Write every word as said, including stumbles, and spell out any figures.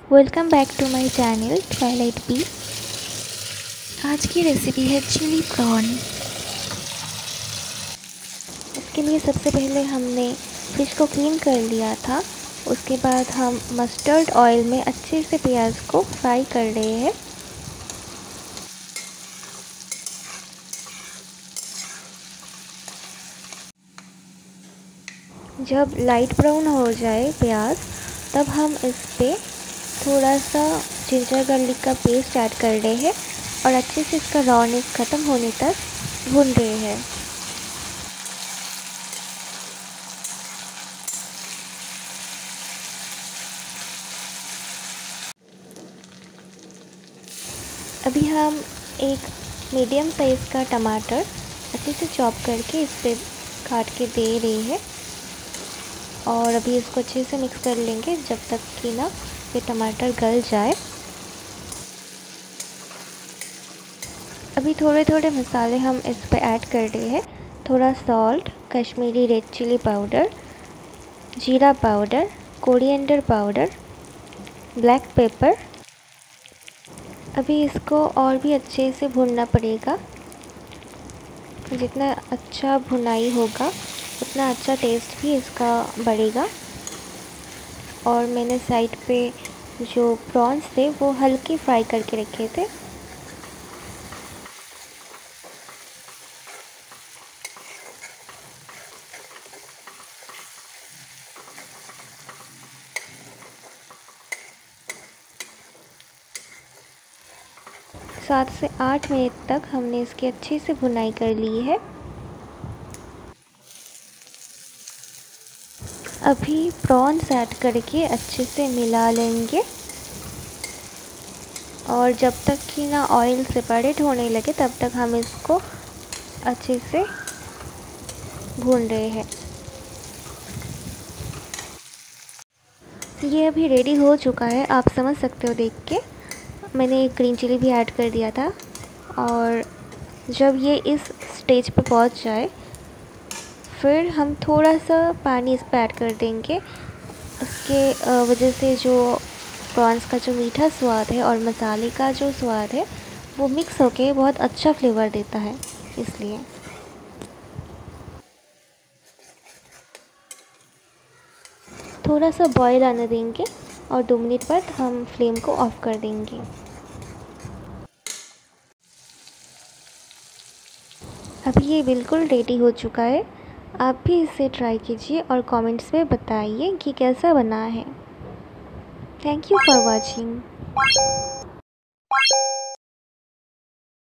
Welcome back to my channel twilight B. आज की recipe है चिली प्रॉन। इसके लिए सबसे पहले हमने फ़िश को क्लीन कर लिया था। उसके बाद हम मस्टर्ड ऑयल में अच्छे से प्याज को फ्राई कर रहे हैं। जब लाइट ब्राउन हो जाए प्याज, तब हम इस पे थोड़ा सा जिंजर गार्लिक का पेस्ट ऐड कर रहे हैं और अच्छे से इसका रॉनेस ख़त्म होने तक भून रहे हैं। अभी हम एक मीडियम साइज़ का टमाटर अच्छे से चॉप करके इस पे काट के दे रहे हैं और अभी इसको अच्छे से मिक्स कर लेंगे जब तक कि ना ये टमाटर गल जाए। अभी थोड़े थोड़े मसाले हम इस पे ऐड कर रहे हैं। थोड़ा salt, Kashmiri red chilli powder, jeera powder, coriander powder, black pepper. अभी इसको और भी अच्छे से भूनना पड़ेगा। जितना अच्छा भुनाई होगा उतना अच्छा टेस्ट भी इसका बढ़ेगा। और मैंने साइड पे जो प्रॉन्स थे वो हल्के फ्राई करके रखे थे। सात से आठ मिनट तक हमने इसकी अच्छे से भुनाई कर ली है। अभी प्रॉन्स ऐड करके अच्छे से मिला लेंगे और जब तक कि ना ऑयल सेपरेट होने लगे तब तक हम इसको अच्छे से भून रहे हैं। ये अभी रेडी हो चुका है, आप समझ सकते हो देख के। मैंने एक ग्रीन चिली भी ऐड कर दिया था और जब ये इस स्टेज पे पहुंच जाए फिर हम थोड़ा सा पानी इस पर ऐड कर देंगे। उसके वजह से जो प्रॉन्स का जो मीठा स्वाद है और मसाले का जो स्वाद है वो मिक्स होके बहुत अच्छा फ्लेवर देता है, इसलिए। थोड़ा सा बॉईल आने देंगे और दो मिनट बाद हम फ्लेम को ऑफ़ कर देंगे। अभी ये बिल्कुल रेडी हो चुका है। आप भी इसे ट्राई कीजिए और कमेंट्स में बताइए कि कैसा बना है। Thank you for watching.